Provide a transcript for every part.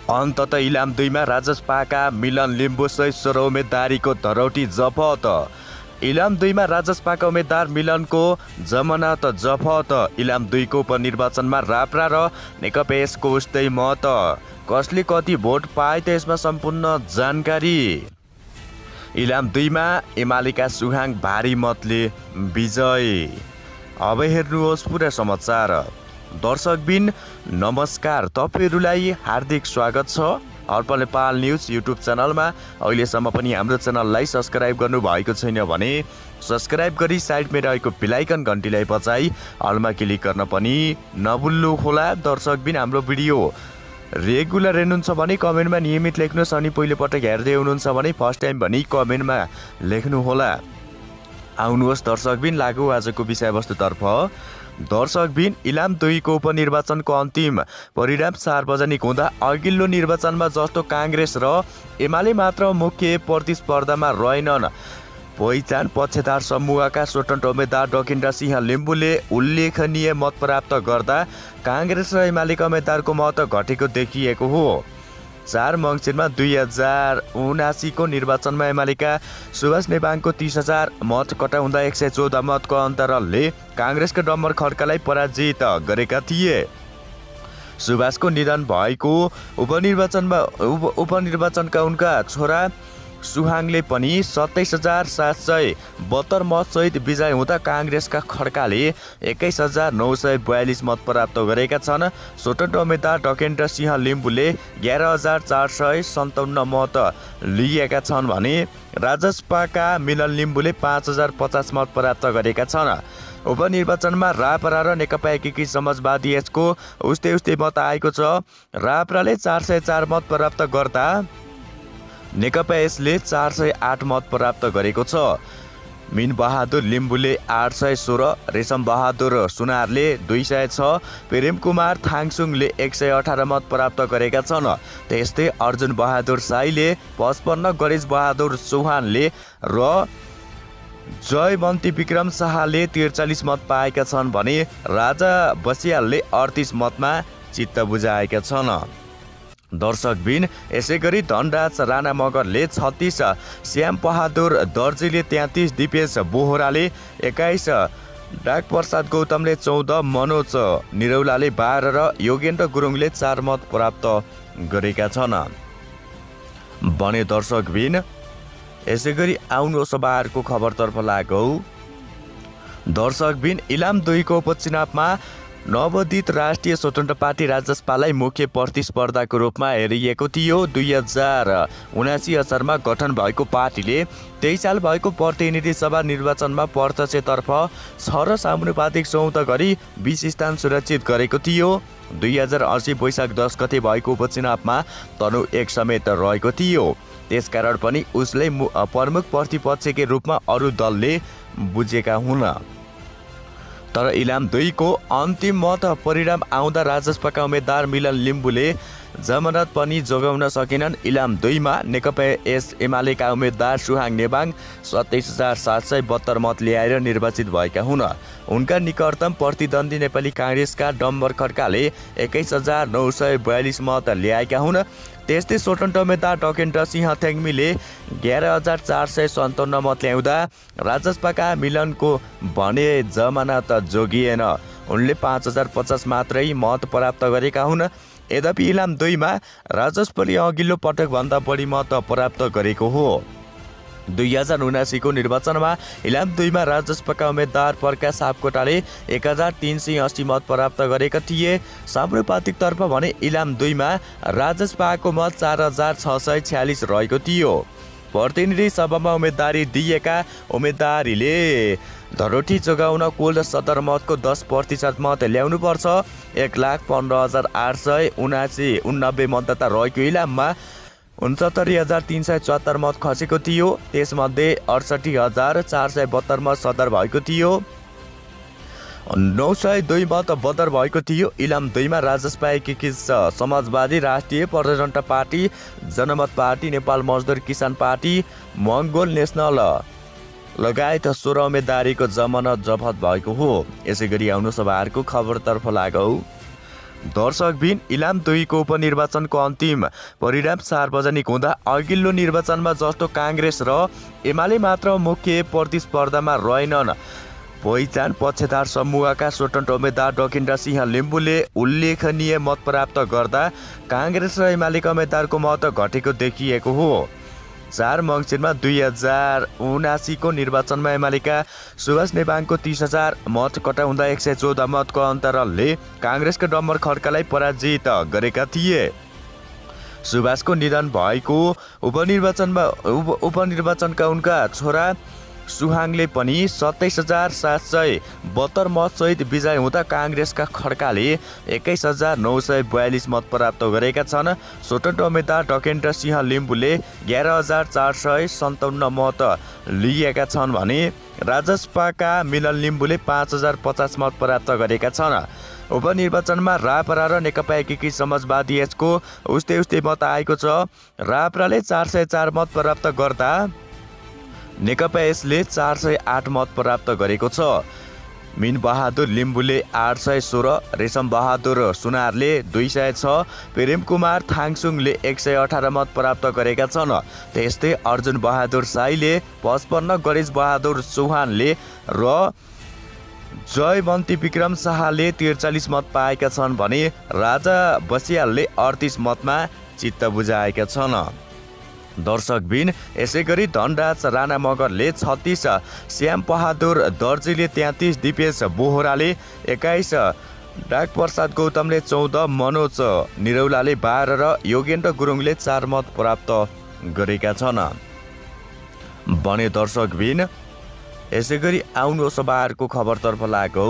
अन्ततः इलाम 2 मा राजसपाका मिलन लिम्बू सहित 16 उम्मेदवारीको धरौटी जफत। इलाम 2 मा राजसपाका उम्मेदवार मिलनको जमानत जफत। इलाम 2 को उपनिर्वाचनमा राप्रा र नेकपा एसको उस्तै मत। कसले कति भोट पाए त यसमा सम्पूर्ण जानकारी। इलाम 2 मा एमालेका सुहाङ भारी मतले विजय। अब हेर्नुहोस् पुरा समाचार। दर्शकबिन नमस्कार, तपाईहरुलाई हार्दिक स्वागत छ अर्पण नेपाल न्यूज युट्युब च्यानलमा। अहिलेसम्म पनि हाम्रो च्यानललाई सब्स्क्राइब गर्नु भएको छैन भने सब्स्क्राइब गरी साइडमा रहेको बेल आइकन घण्टीलाई बजाई अलमा क्लिक गर्न पनि नभुल्नु होला। दर्शकबिन हाम्रो भिडियो रेगुलर हेर्नुहुन्छ भने कमेन्टमा नियमित लेख्नुहोस्, अनि पहिलो पटक हेर्दै हुनुहुन्छ भने फर्स्ट टाइम भनी कमेन्टमा लेख्नु होला। आउनुहोस् दर्शकबिन लागु आजको विषयवस्तुतर्फ। दर्शकबिन इलाम 2 को उपनिर्वाचनको अन्तिम परिणाम सार्वजनिक हुँदा अघिल्लो निर्वाचनमा जस्तो काङ्ग्रेस र एमाले मात्र मुख्य प्रतिस्पर्धामा रहेनन्। पहिचान पक्षधार समूहका स्वतन्त्र उम्मेदवार डकेन्द्र सिंह लिम्बूले उल्लेखनीय मत प्राप्त गर्दा काङ्ग्रेस र एमालेका उम्मेदवारको मत घटेको देखिएको हो। 4 मङ्सिरमा 2079 को निर्वाचनमा एमालेका सुभाष नेवाङको 30,000 मत कटाउँदा 114 मतको अन्तरले काङ्ग्रेसका डम्बर खड्कालाई पराजित गरेका थिए। सुभाषको निधन भएको उपनिर्वाचनका उनका छोरा सुहाङले पनि 27,772 मतसहित विजय हुँदा काङ्ग्रेसका खड्काले 21,942 मत प्राप्त गरेका छन्। स्वतन्त्र उम्मेदवार डकेन्द्र सिंह लिम्बूले 11,457 मत लिएका छन् भने राजसपाका मिलन लिम्बूले 5,050 मत प्राप्त गरेका छन्। उपनिर्वाचनमा राप्रा र नेकपा एकीकृत समाजवादी यसको उस्तै मत आएको छ। राप्राले 404 मत प्राप्त गर्दा नेकपा यसले 408 मत प्राप्त गरेको छ। मिन बहादुर लिम्बूले 816, रेशम बहादुर सुनारले 206, प्रेम कुमार थाङसुङले 118 मत प्राप्त गरेका छन्। त्यस्तै अर्जुन बहादुर साईले 55, गणेश बहादुर चौहानले र जयवन्ती विक्रम शाहले 43 मत पाएका छन् भने राजा बसियालले 38 मतमा चित्त बुझाएका छन्। दर्शकबिन यसैगरी धनराज राणा मगरले 36, श्याम बहादुर दर्जीले 33, दिपेश बोहराले 21, डाकप्रसाद गौतमले 14, मनोज निरौलाले 12 र योगेन्द्र गुरुङले 4 मत प्राप्त गरेका छन् भने दर्शकबिन यसैगरी आउनु सभाहरूको खबरतर्फ लागौँ। दर्शकबिन इलाम 2 को उपचुनावमा नवोदित राष्ट्रिय स्वतन्त्र पार्टी राजसपालाई मुख्य प्रतिस्पर्धाको रूपमा हेरिएको थियो। 2079 असारमा गठन भएको पार्टीले 23 साल भएको प्रतिनिधि सभा निर्वाचनमा प्रत्यक्षतर्फ 6 र समानुपातिक 14 गरी 20 स्थान सुरक्षित गरेको थियो। 2080 वैशाख 10 गते भएको उपचुनावमा तनहु 1 समेत रहेको थियो। त्यसकारण पनि उसले प्रमुख प्रतिपक्षकै रूपमा अरू दलले बुझेका हुन्। तर इलाम 2 को अन्तिम मत परिणाम आउँदा राजसपाका उम्मेदवार मिलन लिम्बूले जमानत पनि जोगाउन सकेनन्। इलाम 2 मा नेकपा एमालेका उम्मेदवार सुहाङ नेवाङ 27,772 मत ल्याएर निर्वाचित भएका हुन्। उनका निकटतम प्रतिद्वन्दी नेपाली काङ्ग्रेसका डम्बर खड्काले 21,942 मत ल्याएका हुन्। त्यस्तै स्वतन्त्र उम्मेदवार डकेन्द्र सिंह थेङ्मीले 11,457 मत ल्याउँदा राजसपाका मिलनको भने जमानत जोगिएन। उनले 5,050 मात्रै मत प्राप्त गरेका हुन्। यद्यपि इलाम 2 मा राजसपाले अघिल्लो पटकभन्दा बढी मत प्राप्त गरेको हो। 2079 को निर्वाचनमा इलाम 2 मा राजसपाका उम्मेदवार प्रकाश सापकोटाले 1,380 मत प्राप्त गरेका थिए। समानुपातिक तर्फ भने इलाम 2 मा राजसपाको मत 4,646 रहेको थियो। प्रतिनिधि सभामा उम्मेदवारी दिएका उम्मेदवारीले धरोटी जोगाउन कुल सदर मतको 10% मत ल्याउनुपर्छ। 1,15,879 मतदाता रहेको इलाममा 69,374 मत खसेको थियो। त्यसमध्ये 68,472 मत सदर भएको थियो। 902 मत बदर भएको थियो। इलाम 2 मा राजसपा एकीकृत समाजवादी राष्ट्रिय प्रजातन्त्र पार्टी, जनमत पार्टी, नेपाल मजदुर किसान पार्टी, मङ्गोल नेसनल लगायत 16 उम्मेदवारीको जमानत जफत भएको हो। यसैगरी आउनु सभाहरूको खबरतर्फ लागौँ। दर्शकबिन इलाम 2 को उपनिर्वाचनको अन्तिम परिणाम सार्वजनिक हुँदा अघिल्लो निर्वाचनमा जस्तो काङ्ग्रेस र एमाले मात्र मुख्य प्रतिस्पर्धामा रहेनन्। पहिचान पक्षधार समूहका स्वतन्त्र उम्मेद्वार डकेन्द्र सिंह लिम्बूले उल्लेखनीय मत प्राप्त गर्दा काङ्ग्रेस र एमालेका उम्मेद्वारको मत घटेको देखिएको हो। 4 मङ्सिरमा 2079 को निर्वाचनमा एमालेका सुभाष नेवाङको 30,000 मत कटाउँदा 114 मतको अन्तरले काङ्ग्रेसका डम्बर खड्कालाई पराजित गरेका थिए। सुभाषको निधन भएको उपनिर्वाचनका उनका छोरा सुहाङले पनि 27,772 मतसहित विजय हुँदा काङ्ग्रेसका खड्काले 21,942 मत प्राप्त गरेका छन्। स्वतन्त्र उम्मेद्वार डकेन्द्र सिंह लिम्बूले 11,457 मत लिएका छन् भने राजसपाका मिलन लिम्बूले 5,050 मत प्राप्त गरेका छन्। उपनिर्वाचनमा रापरा र नेकपा एकीकृत समाजवादी एसको उस्तै मत आएको छ। रापराले 404 मत प्राप्त गर्दा नेकपा एसले 408 मत प्राप्त गरेको छ। मिन बहादुर लिम्बूले 816, रेशम बहादुर सुनारले 206, प्रेम कुमार थाङसुङले 118 मत प्राप्त गरेका छन्। त्यस्तै अर्जुन बहादुर साईले 55, गणेश बहादुर चौहानले र जयवन्ती विक्रम शाहले 43 मत पाएका छन् भने राजा बसियालले 38 मतमा चित्त बुझाएका छन्। दर्शकबिन यसैगरी धनराज राणा मगरले 36, श्याम बहादुर दर्जीले 33, दिपेश बोहराले 21, डाकप्रसाद गौतमले 14, मनोज निरौलाले 12 र योगेन्द्र गुरुङले 4 मत प्राप्त गरेका छन्। भने दर्शकबिन यसैगरी आउनु सभाहरूको खबरतर्फ लागौ।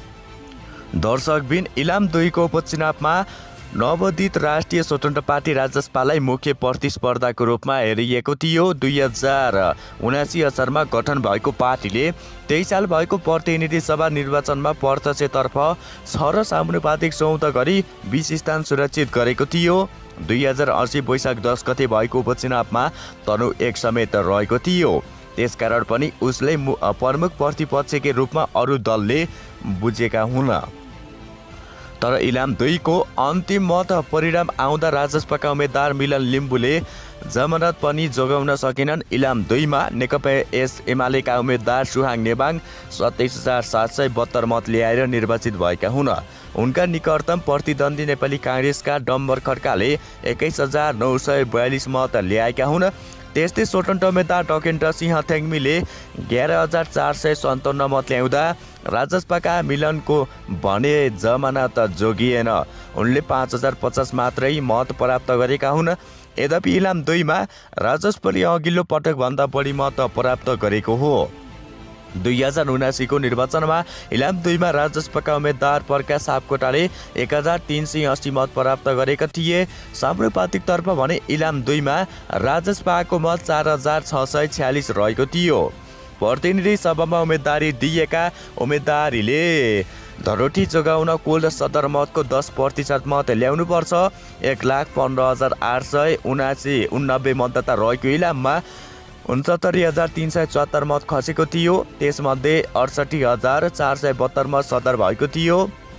दर्शकबिन इलाम 2 को उपचुनावमा नवोदित राष्ट्रिय स्वतन्त्र पार्टी राजसपालाई मुख्य प्रतिस्पर्धाको रूपमा हेरिएको थियो। 2079 असारमा गठन भएको पार्टीले 23 साल भएको प्रतिनिधि सभा निर्वाचनमा प्रत्यक्षतर्फ 6 र समानुपातिक 14 गरी 20 स्थान सुरक्षित गरेको थियो। 2080 वैशाख 10 गते भएको उपचुनावमा तनु 1 समेत रहेको थियो। त्यसकारण पनि उसले प्रमुख प्रतिपक्षकै रूपमा अरू दलले बुझेका हुन्। तर इलाम 2 को अन्तिम मत परिणाम आउँदा राजसपाका उम्मेद्वार मिलन लिम्बूले जमानत पनि जोगाउन सकेनन्। इलाम 2 मा नेकपा एमालेका उम्मेद्वार सुहाङ नेवाङ 27,772 मत ल्याएर निर्वाचित भएका हुन्। उनका निकटतम प्रतिद्वन्दी नेपाली काङ्ग्रेसका डम्बर खड्काले 21,942 मत ल्याएका हुन्। त्यस्तै स्वतन्त्र उम्मेद्वार डकेन्द्र सिंह थेङ्मीले 11,457 मत ल्याउँदा राजसपाका मिलनको भने जमानत जोगिएन। उनले 5,050 मात्रै मत प्राप्त गरेका हुन्। यद्यपि इलाम 2 मा राजसपाले अघिल्लो पटकभन्दा बढी मत प्राप्त गरेको हो। 2079 को निर्वाचनमा इलाम 2 मा राजसपाका उम्मेद्वार प्रकाश सापकोटाले 1,380 मत प्राप्त गरेका थिए। समानुपातिक तर्फ भने इलाम 2 मा राजसपाको मत 4,646 रहेको थियो। प्रतिनिधि सभामा उम्मेदवारी दिएका उम्मेदवारीले धरोटी जोगाउन कुल सदरमतको 10% मत ल्याउनुपर्छ। 1,15,889 मतदाता रहेको इलाममा 69,374 मत खसेको थियो। त्यसमध्ये 68,472 मत सदर भएको थियो।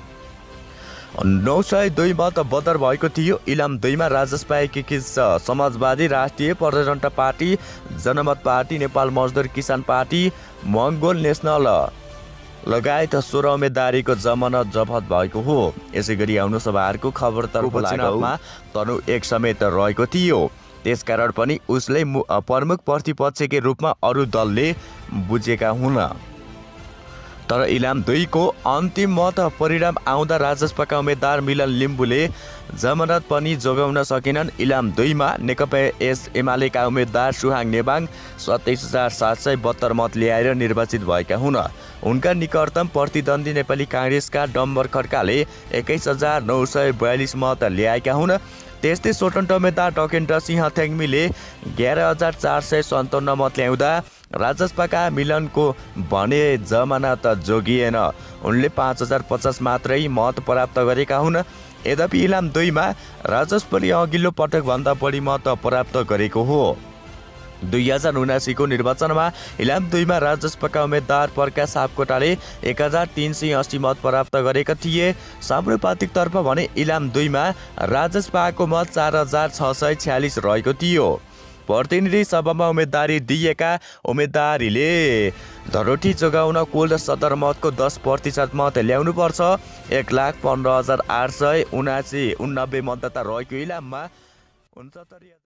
902 मत बदर भएको थियो। इलाम 2 मा राजसपा एकीकृत समाजवादी, राष्ट्रिय प्रजातन्त्र पार्टी, जनमत पार्टी, नेपाल मजदुर किसान पार्टी, मङ्गोल नेसनल लगायत 16 उम्मेदवारीको जमानत जफत भएको हो। यसैगरी आउनु सभाहरूको खबरतर्फ चुनावमा तनु 1 समेत रहेको थियो। त्यसकारण पनि उसले प्रमुख प्रतिपक्षकै रूपमा अरू दलले बुझेका हुन्। तर इलाम 2 को अन्तिम मत परिणाम आउँदा राजसपाका उम्मेद्वार मिलन लिम्बूले जमानत पनि जोगाउन सकेनन्। इलाम 2 मा नेकपा एमालेका उम्मेद्वार सुहाङ नेवाङ 27,772 मत ल्याएर निर्वाचित भएका हुन्। उनका निकटतम प्रतिद्वन्दी नेपाली काङ्ग्रेसका डम्बर खड्काले 21,942 मत ल्याएका हुन्। त्यस्तै स्वतन्त्र उम्मेद्वार डकेन्द्र सिंह थेङ्मीले 11,457 मत ल्याउँदा राजसपाका मिलनको भने जमानत जोगिएन। उनले 5,050 मात्रै मत प्राप्त गरेका हुन्। यद्यपि इलाम 2 मा राजसपाले अघिल्लो पटकभन्दा बढी मत प्राप्त गरेको हो। 2079 को निर्वाचनमा इलाम 2 मा राजसपाका उम्मेद्वार प्रकाश सापकोटाले 1380 मत प्राप्त गरेका थिए। समानुपातिकतर्फ भने इलाम 2 मा राजसपाको मत 4646 रहेको थियो। प्रतिनिधि सभामा उम्मेदवारी दिएका उम्मेदवारीले धरोटी जोगाउन कुल सदरमतको 10% मत ल्याउनुपर्छ। 1,15,879 मतदाता रहेको इलाममा 69